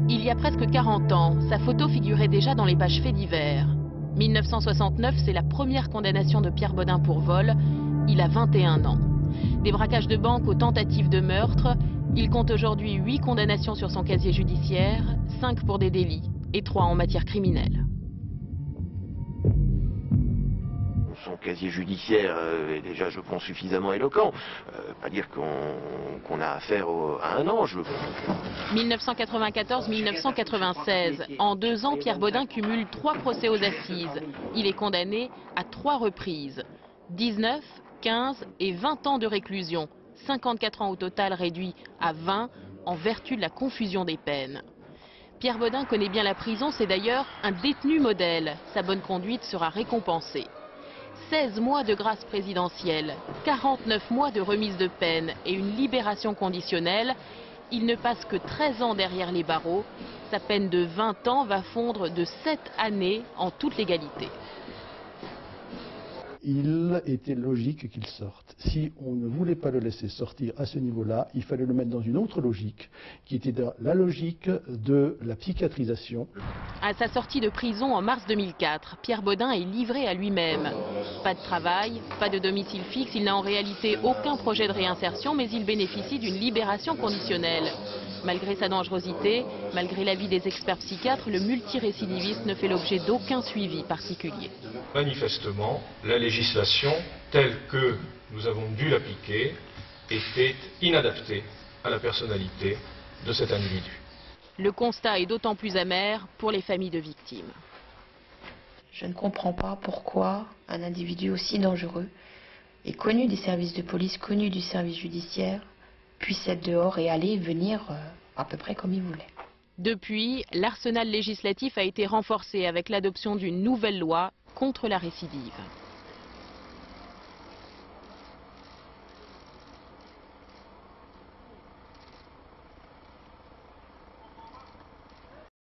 Il y a presque 40 ans, sa photo figurait déjà dans les pages faits divers. 1969, c'est la première condamnation de Pierre Bodin pour vol. Il a 21 ans. Des braquages de banque aux tentatives de meurtre. Il compte aujourd'hui 8 condamnations sur son casier judiciaire, 5 pour des délits et 3 en matière criminelle. Son casier judiciaire est déjà, je pense, suffisamment éloquent. Pas dire qu'on a affaire à un ange. 1994-1996. En 2 ans, Pierre Bodin cumule 3 procès aux assises. Il est condamné à 3 reprises. 19, 15 et 20 ans de réclusion. 54 ans au total réduits à 20 en vertu de la confusion des peines. Pierre Bodin connaît bien la prison, c'est d'ailleurs un détenu modèle. Sa bonne conduite sera récompensée. 16 mois de grâce présidentielle, 49 mois de remise de peine et une libération conditionnelle. Il ne passe que 13 ans derrière les barreaux. Sa peine de 20 ans va fondre de 7 années en toute légalité. Il était logique qu'il sorte. Si on ne voulait pas le laisser sortir à ce niveau-là, il fallait le mettre dans une autre logique, qui était la logique de la psychiatrisation. À sa sortie de prison en mars 2004, Pierre Bodin est livré à lui-même. Pas de travail, pas de domicile fixe, il n'a en réalité aucun projet de réinsertion, mais il bénéficie d'une libération conditionnelle. Malgré sa dangerosité, malgré l'avis des experts psychiatres, le multirécidiviste ne fait l'objet d'aucun suivi particulier. Manifestement, la législation telle que nous avons dû l'appliquer était inadaptée à la personnalité de cet individu. Le constat est d'autant plus amer pour les familles de victimes. Je ne comprends pas pourquoi un individu aussi dangereux et connu des services de police, connu du service judiciaire, puisse être dehors et aller et venir à peu près comme il voulait. Depuis, l'arsenal législatif a été renforcé avec l'adoption d'une nouvelle loi contre la récidive.